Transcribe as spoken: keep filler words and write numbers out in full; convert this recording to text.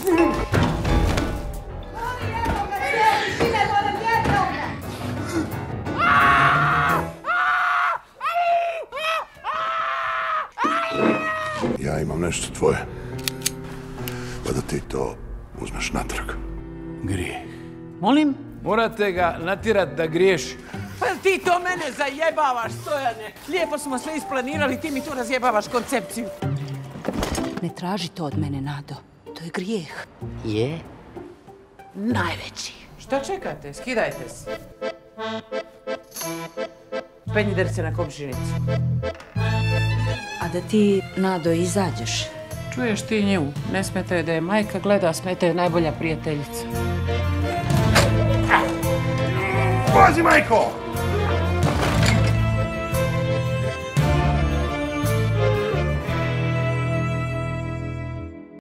Ja imam nešto tvoje, pa da ti to uzmeš natrag. Grijeh. Molim? Morate ga natjerat da griješi. Pa ti to mene zajebavaš, Stojane. Lijepo smo sve isplanirali, ti mi tu razjebavaš koncepciju. Ne traži to od mene, Nado. To je grijeh. Je? Najveći. Šta čekate? Skidajte se. Penji se na komšinicu. A da ti, Nado, izađeš? Čuješ ti nju? Ne smeta je da je majka gleda, smeta je najbolja prijateljica. Pazi, majko!